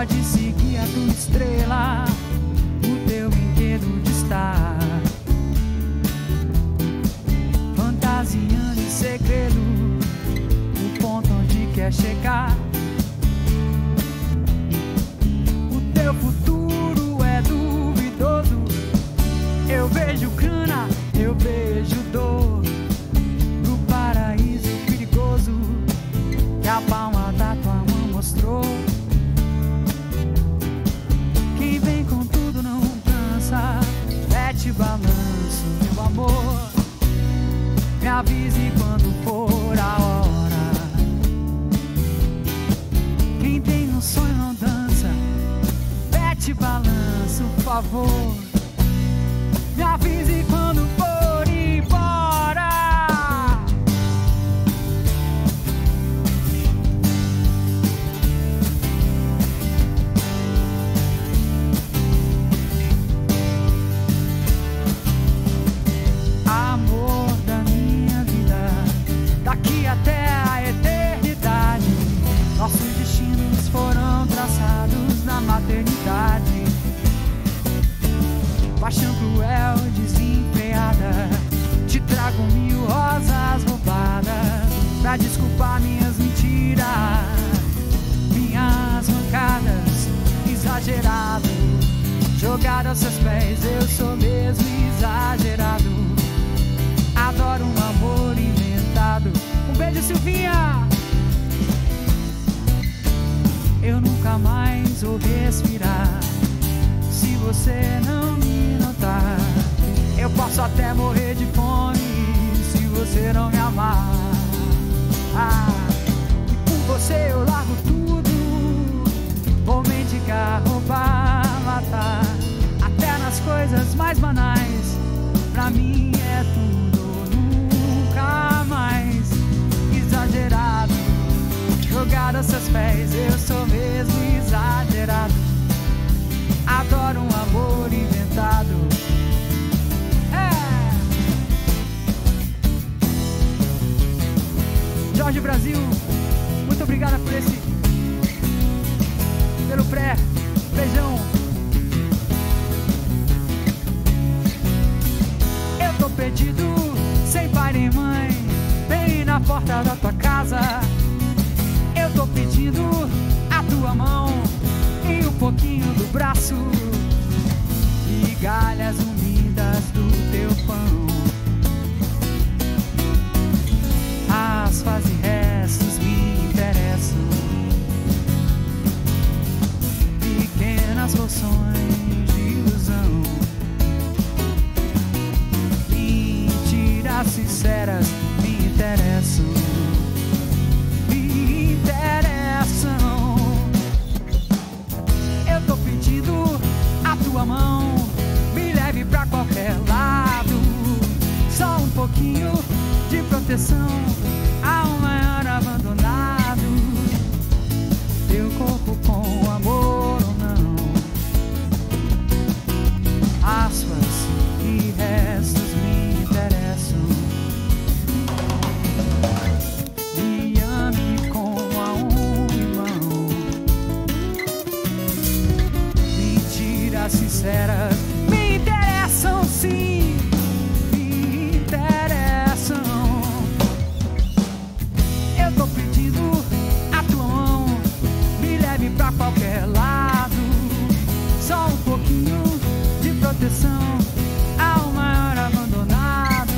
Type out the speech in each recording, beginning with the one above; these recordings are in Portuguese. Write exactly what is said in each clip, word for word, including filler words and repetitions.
pode seguir a tua estrela, o teu brinquedo de estar fantasiando em segredo o ponto onde quer chegar. O teu futuro é duvidoso. Eu vejo cana, eu vejo dor, no paraíso perigoso que a palma da tua mão mostrou. Quem vem com tudo não cansa, mete balanço, meu amor. Me avise quando for a hora. Quem tem um sonho não dança, mete balanço, por favor. Me avise quando for embora. Amor da minha vida, daqui até a eternidade, nossos destinos foram traçados na maternidade. Paixão cruel, desenfreada, te trago mil rosas roubadas pra desculpar minhas mentiras, minhas mancadas, exagerado, jogado aos seus pés, eu sou mesmo exagerado. Adoro um amor inventado. Um beijo, Silvinha. Eu nunca mais vou respirar se você não me notar. Eu posso até morrer de fome se você não me amar. Ah, e por você eu largo tudo. Vou mendigar, roubar, matar, até nas coisas mais banais. Pra mim é tudo ou nunca mais. Exagerado, jogado aos seus pés, eu sou mesmo exagerado. Adoro um amor inventado. É. Jorge Brasil, muito obrigada por esse, pelo pré, beijão. Eu tô perdido, sem pai nem mãe, bem na porta da tua casa. Eu tô pedindo a tua mão e um pouquinho do braço, migalhas unidas do teu pão. As fases e restos me interessam, pequenas porções de ilusão, mentiras sinceras me interessam, me interessam. Eu tô pedindo a tua mão, me leve pra qualquer lado, só um pouquinho de proteção a um maior abandonado. Teu corpo com amor ou não, aspas e restos me interessam. Me ame como a um irmão, mentiras sinceras me interessam, sim, me interessam. Eu tô pedindo a tua mão, me leve pra qualquer lado, só um pouquinho de proteção ao maior abandonado.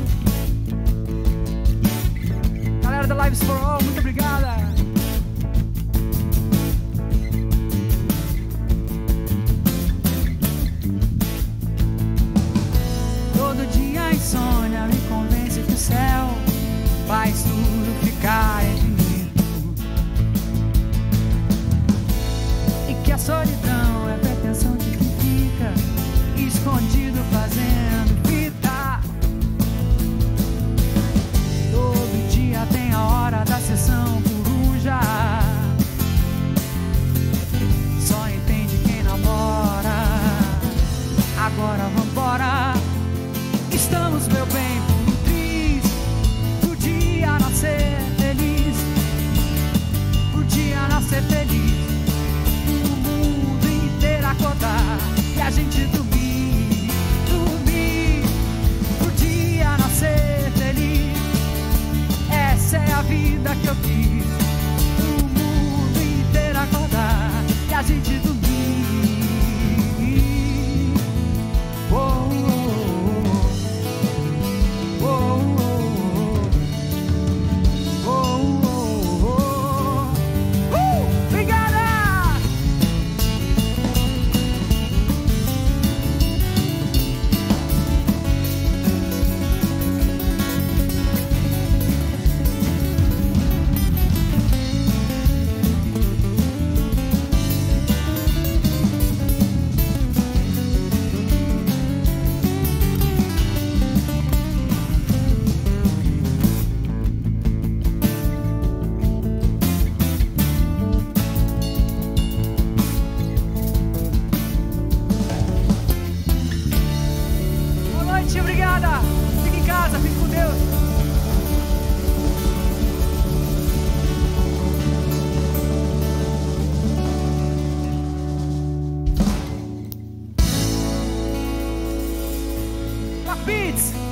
Galera da Lives for All, muito obrigada. Todo dia a insônia me convence que o céu faz tudo ficar infinito e que a solidão é a pretensão de quem fica escondido fazendo fita. Todo dia tem a hora da sessão coruja, só entende quem namora. Agora vambora, estamos, meu bem, por um triz. Podia nascer feliz, podia nascer feliz. a gente dormir, dormir, pro dia nascer feliz. Essa é a vida que eu quis, o mundo inteiro acordar e a gente dormir. Oh, oh, oh, oh, oh, oh, oh. Uh, obrigada! Obrigada! Fique em casa, fique com Deus! Rock Beats!